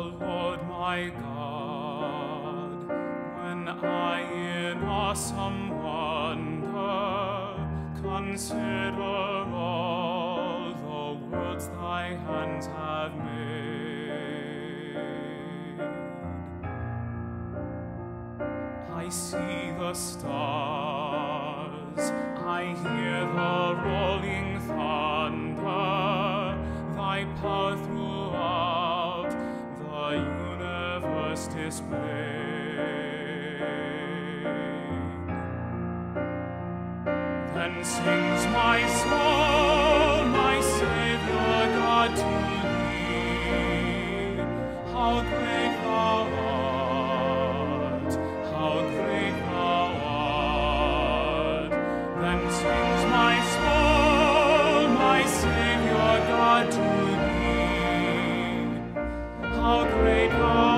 Lord my God, when I in awesome wonder consider all the worlds thy hands have made. I see the stars, I hear the rolling thunder, thy power throughout the universe displayed. Then sings my soul, my Savior God, to thee. How great thou art, how great thou art. Then sings my soul, my Savior God, to thee. How great thou art.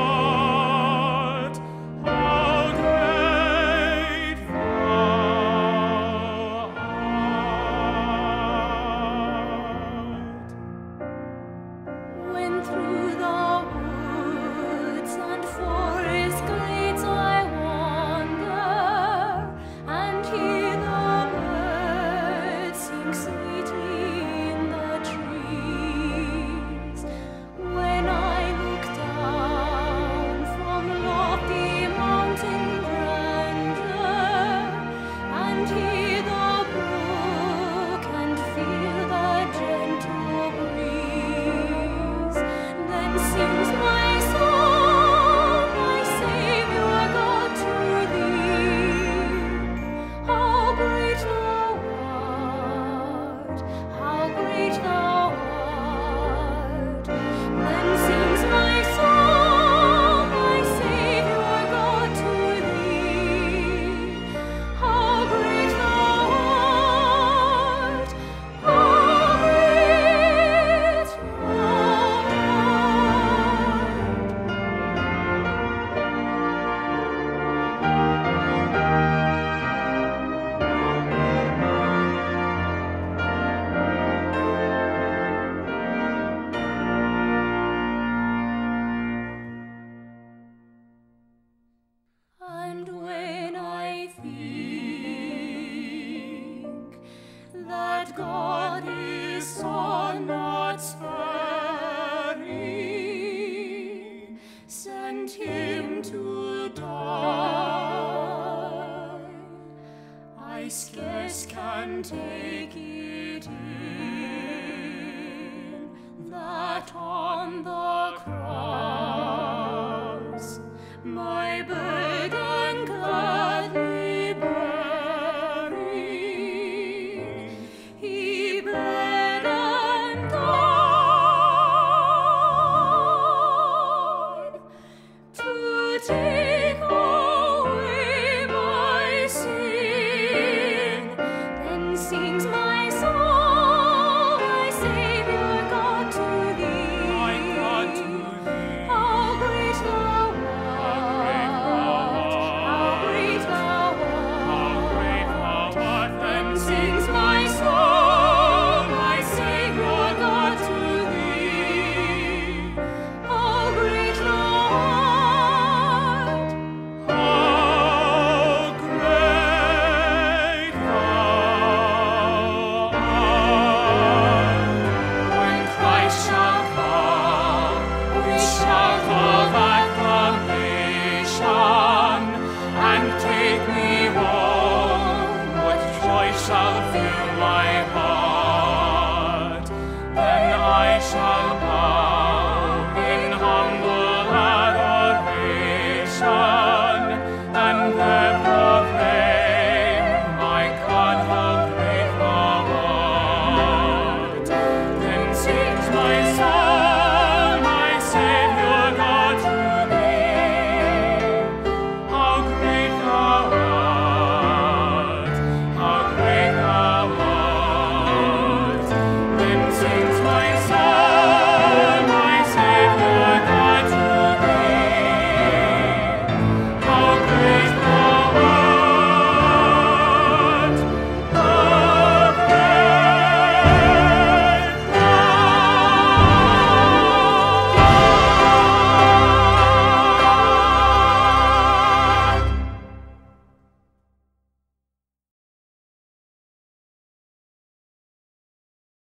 God his Son not sparing, sent him to die. I scarce can take it in that on the cross my burden gladly bearing, he bled and died to take away my sin. Then sings my soul, my Savior God, to thee. My God, to thee. How great thou art, how great thou art. Then sings my soul, my Savior God, to thee. How great thou art, how great thou art. When Christ shall come, we shall call that acclamation and take me home. What joy shall fill my heart? Then I shall